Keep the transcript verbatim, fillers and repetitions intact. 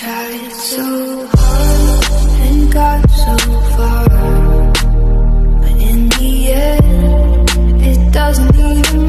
tried so hard and got so far, but in the end, it doesn't even